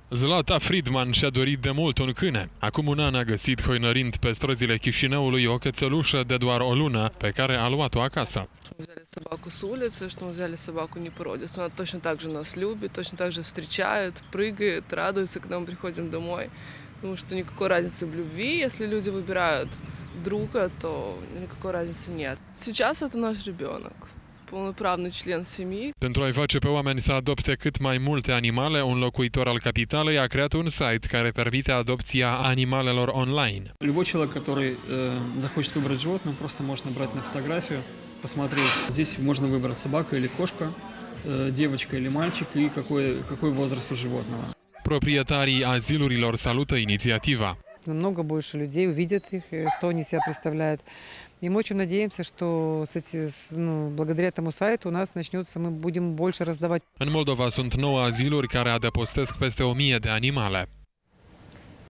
Zlata Friedman și-a dorit de mult un câine. Acum un an a găsit hoinărind pe străzile Chișinăului o cățelușă de doar o lună, pe care a luat-o acasă. Взяли собаку с улицы, что мы взяли собаку непородистую. Она точно так же нас любит, точно так же встречает, прыгает, радуется, когда мы приходим домой. Потому что никакой разницы в любви, если люди выбирают друга, то никакой разницы нет. Сейчас это наш ребенок, полноправный член семьи. Pentru a-i face pe oameni să adopte cât mai multe animale, un locuitor al capitalei a creat un site care permite adopția animalelor online. Любой человек, который захочет выбрать животное, просто может набрать на фотографию, посмотреть. Здесь можно выбрать собака или кошка, девочка или мальчик и какой возраст у животного. Proprietarii azilurilor salută inițiativa. Намного больше людей увидят их, что они себя представляют. И мы очень надеемся, что благодаря этому сайту у нас начнется, мы будем больше раздавать. În Moldova sunt 9 aziluri care adăpostesc peste 1000 de animale.